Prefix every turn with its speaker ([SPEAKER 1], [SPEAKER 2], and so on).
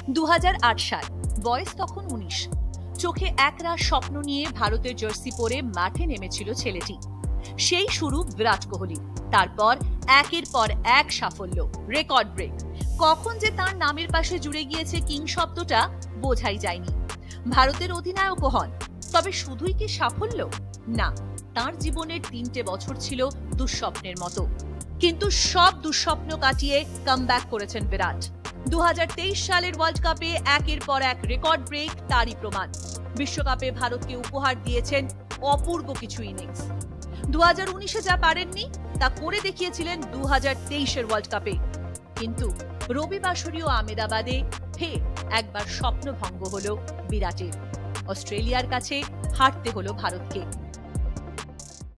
[SPEAKER 1] 2008 সাল, বয়স তখন 19। চোখে একরাশ স্বপ্ন নিয়ে ভারতের জার্সি পরে মাঠে নেমেছিল ছেলেটি। সেই শুরু বিরাট কোহলি, তারপর একের পর এক সাফল্য, রেকর্ড ব্রেক। কখন যে তার নামের পাশে জুড়ে গিয়েছে কিং শব্দটা বোঝাই যায়নি। ভারতের অধিনায়কও হন, তবে শুধুই কি সাফল্য? না, তার জীবনের 3টে বছর ছিল দুঃস্বপ্নের মতো, কিন্তু সব দুঃস্বপ্ন কাটিয়ে কামব্যাক করেছেন বিরাট। 2023 সালের ওয়ার্ল্ড কাপে একের পর এক রেকর্ড ব্রেক তারই প্রমাণ। বিশ্বকাপে ভারতকে উপহার দিয়েছেন অপূর্ব কিছু ইনিংস। 2019-এ যা পারেননি তা করে দেখিয়েছিলেন 2023-এর ওয়ার্ল্ড কাপে। কিন্তু রবিবাসরীয় আমেদাবাদে ফের একবার স্বপ্নভঙ্গ হলো বিরাটের। অস্ট্রেলিয়ার কাছে হারতে হলো ভারতকে।